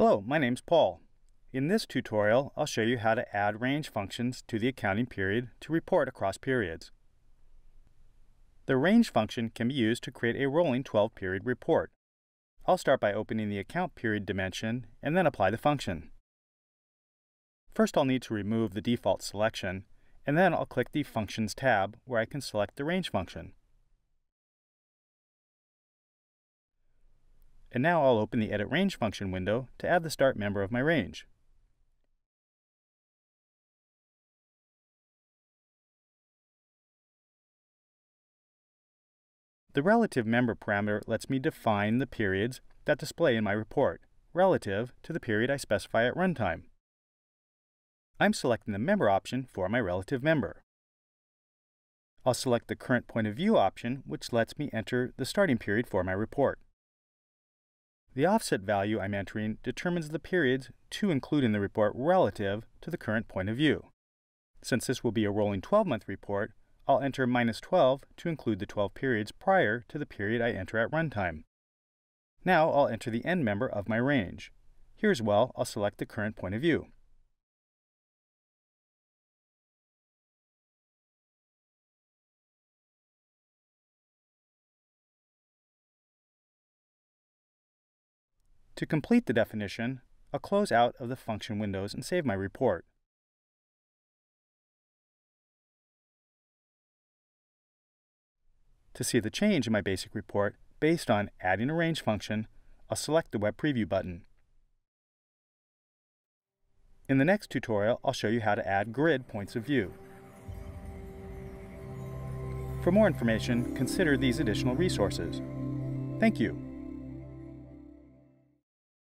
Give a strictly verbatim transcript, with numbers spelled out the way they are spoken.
Hello, my name's Paul. In this tutorial, I'll show you how to add range functions to the accounting period to report across periods. The range function can be used to create a rolling twelve period report. I'll start by opening the account period dimension and then apply the function. First, I'll need to remove the default selection, and then I'll click the Functions tab where I can select the range function. And now I'll open the Edit Range function window to add the start member of my range. The relative member parameter lets me define the periods that display in my report, relative to the period I specify at runtime. I'm selecting the member option for my relative member. I'll select the current point of view option, which lets me enter the starting period for my report. The offset value I'm entering determines the periods to include in the report relative to the current point of view. Since this will be a rolling twelve month report, I'll enter minus twelve to include the twelve periods prior to the period I enter at runtime. Now I'll enter the end member of my range. Here as well, I'll select the current point of view. To complete the definition, I'll close out of the function windows and save my report. To see the change in my basic report based on adding a range function, I'll select the Web Preview button. In the next tutorial, I'll show you how to add grid points of view. For more information, consider these additional resources. Thank you.